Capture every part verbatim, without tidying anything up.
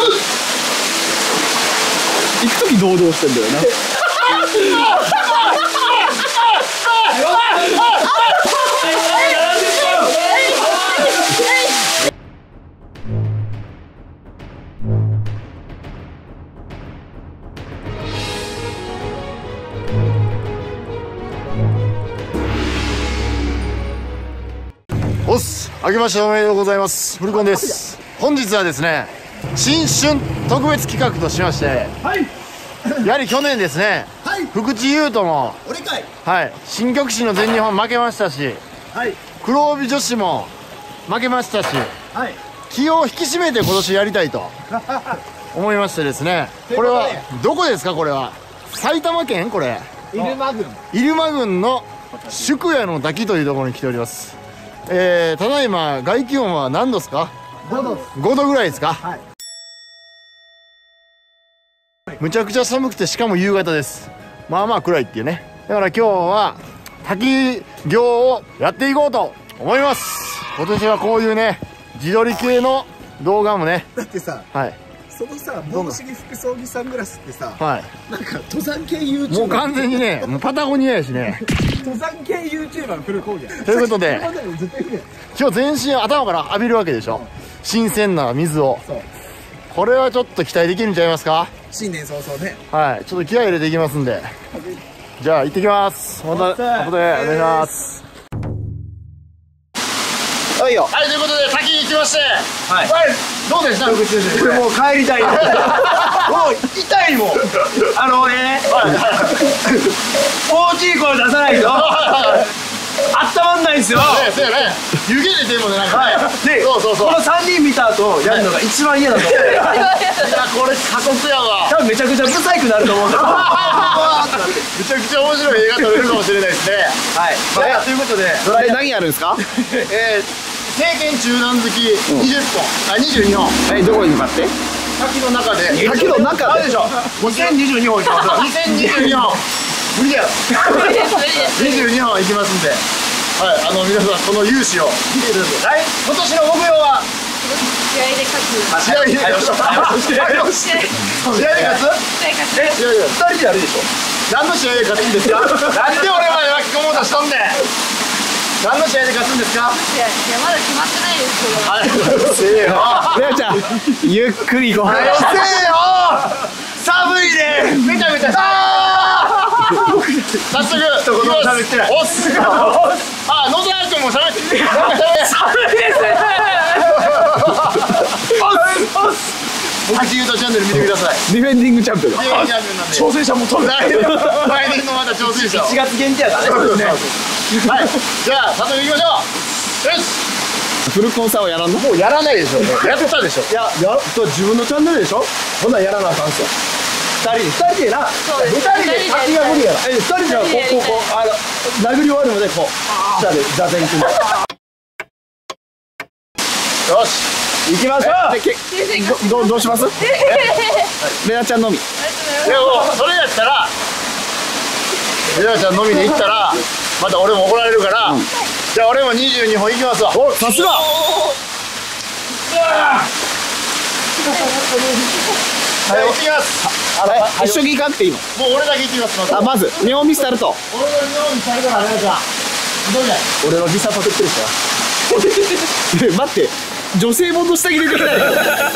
行く時堂々してんだよな。 おっす、明けましておめでとうございます。フルコンです。本日はですね、新春特別企画としまして、はい、やはり去年ですね、はい、福地優斗も俺かい、はい、新極真の全日本負けましたし、はい、黒帯女子も負けましたし、はい、気を引き締めて今年やりたいと思いましてですね、これはどこですか？これは埼玉県、これ入間郡入間郡の宿屋の滝というところに来ております。えー、ただいま外気温は何度ですか？ごど。ごどぐらいですか？はい。むちゃくちゃ寒くて、しかも夕方です。まあまあ暗いっていうね。だから今日は滝行をやっていこうと思います。今年はこういうね、自撮り系の動画もね。だってさ、はい、そのさ、帽子に服装着サングラスってさ、はい、なんか登山系 ユーチューバー もう完全にね、もうパタゴニアやしね。登山系 ユーチューバー のフルコーギャということで、今日全身頭から浴びるわけでしょ。新鮮な水を。これはちょっと期待できるんちゃいますか？新年早々ね。はい、ちょっと気合い入れていきますんで。じゃあ行ってきます。また後でお願いします。はいよ。はい、ということで先に行きまして、はい、どうでした？福地先生。これもう帰りたいよ。もう痛いもん。あのね、大きい声出さないとあったまんないですよ。そうやね。湯気出てもね、なんか。で、そうそうそう。このさんにん見た後やるのが一番嫌だと思う。いや、これ過酷やわ。多分めちゃくちゃブサイクなると思うんだよ。めちゃくちゃ面白い映画撮れるかもしれないですね。はい。ということで、何やるんですか？えー。経験中段突きにじゅっぽん、あ、にじゅうにほん。え、どこに向かって？滝の中で。滝の中で。あれでしょ。にせんにじゅうにほんいきます。にせんにじゅうにほん。無理やろ。にじゅうにほんいきますんで。はい、あの皆さんこの勇姿を見てください。今年の目標は。試合で勝つ。試合で勝つ。試合で勝つ。試合で勝つ。え、ふたりでやるでしょ。何の試合で勝つんですか？なんで俺まで巻き込もうとしとんねん。何の試合で勝つんですか？いや、まだ決まってないですけど。せえよ。レアちゃん、ゆっくりご飯。せえよ。寒いね。めちゃめちゃ。早速。一言も喋ってない。おっす。あ、野沢君も喋って。寒いですね。おっす。僕自由とチャンネル見てください。ディフェンディングチャンピオン。挑戦者も取る。来年のまた挑戦者。いちがつ限定やからね。はい。じゃあ早速行きましょう。よし。フルコンサーはやらんの？もうやらないでしょ。やってたでしょ。いや、や自分のチャンネルでしょ。ほんならやらなあかんすよ。二人で二人でな。二人で滝が無理やな。え、二人じゃこうこうこうあの殴り終わるまでこう下で座禅組む。よし。行きましょう。どどうします？レナちゃんのみ。いやもうそれやったらレナちゃんのみで行ったらまた俺も怒られるから、うん、じゃあ俺もにじゅうにほん行きますわ。お、さすが。はい、行きます。一緒に行かなくていいの？もう俺だけ行きます。あ、まず日本見スタルト。俺の日本見スタルトからレナちゃん。どうじゃ？俺のビサパクってるから。待って。女性もの下着出てきたよ。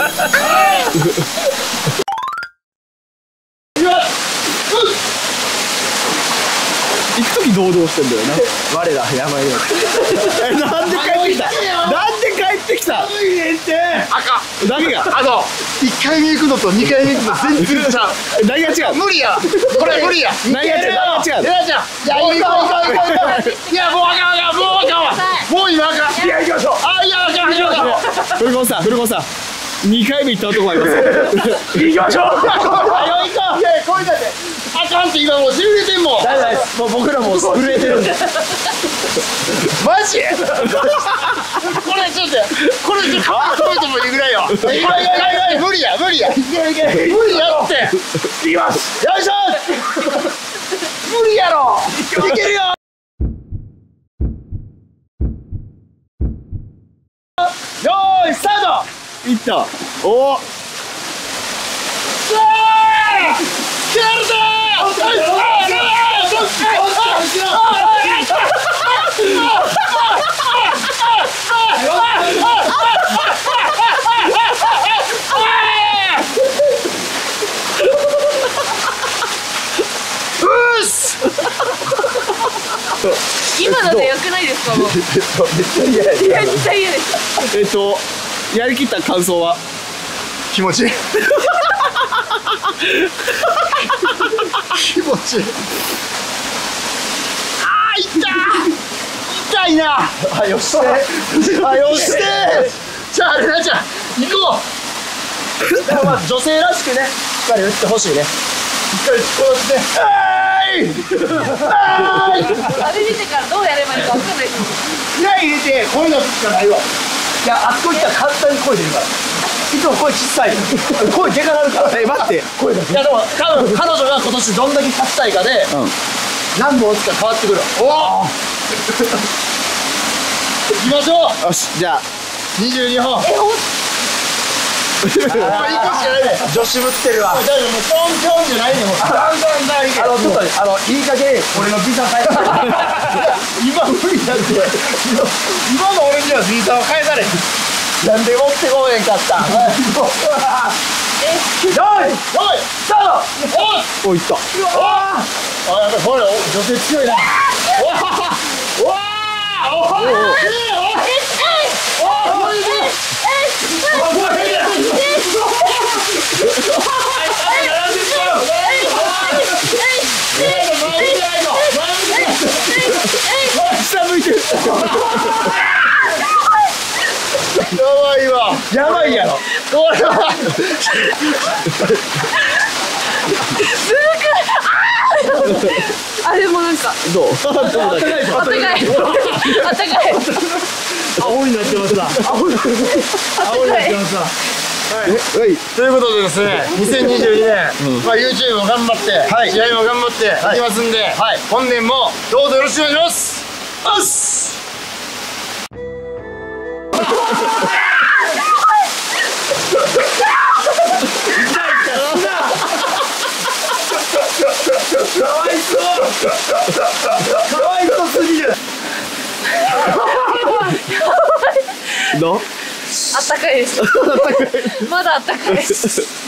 行く時堂々してんだよな。我らやばいよ。なんで帰ってきた？なんで帰ってきた？寒いねって。赤。何が？あのいっかいめ行くのとにかいめ行くの全然違う。何が違う？無理や。これ無理や。何が違う？何が違う？レナちゃん。いや、行こう行こう行こう行こう。いや、もうあかんあかん、もうあかんわ。もう今あかん。いや、行きましょう。あ、いや、あかんあかん。フルコンさん、フルコンさん。にかいめ行った男がいます。行きましょう。あ、行こう。いや、これだって。あかんって今もう震えてんもん。大丈夫です。もう僕らも震えてるんで。マジ？これちょっとこれちょっとかっこいいとも言うぐらいよ。無理や無理や。無理やって。いきます。よいしょ。無理やろ。いけるよ。よーいスタート。いった。おお。 今ので良くないですか？もうめっちゃ嫌です。めっちゃ嫌です。 えっとやりきった感想は気持ちいい気持ちいい。あー痛い痛いな。あよしてあよしてじゃあレナちゃん行こう。でもまあ女性らしくねしっかり打ってほしいね。しっかりこうやってあれ見てからどうやればいいか分かんないです。 気合い入れて声出すしかないわ。いやあそこ行ったら簡単に声出るから。いつも声小さい声でかなるから。え待って声出す。いやでも多分彼女が今年どんだけ勝ちたいかで、うん、何本打つか変わってくる。おお行きましょう。よしじゃあにじゅうにほん。えおもういっこしかないね。女子ぶってるわ。だからもうトントンじゃないね。もうだんだんだんいけ。あのちょっとあのいい加減俺のビザ返され。今無理だって。今の俺にはビザを返され。なんで持ってこへんかった。え、よいよいスタート。おいった。おあやっぱこれ女性強いな。わわおおおおやばいわ。やばいやろ。これは。 あでもなんか。 どう？ あったかい。あったかい。あったかい。 青になってますな。青になってますな。 はい、ということでですね、にせんにじゅうにねん、まあ YouTube も頑張って、はい、試合も頑張っていきますんで、はい、本年もどうぞよろしくお願いします。おっす。かわいそう。かわいそうすぎる。 どう？ あったかいです。まだあったかいです。